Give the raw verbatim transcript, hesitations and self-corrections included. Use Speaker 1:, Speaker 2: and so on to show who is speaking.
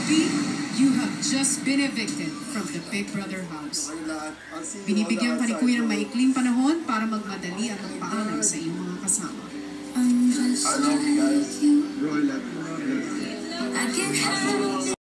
Speaker 1: Albi, you have just been evicted from the Big Brother house. Binibigyan ka ni Kuya ng maikling panahon para magmadali at magpaalam sa iyong mga kasama.
Speaker 2: I'm just with you. I can have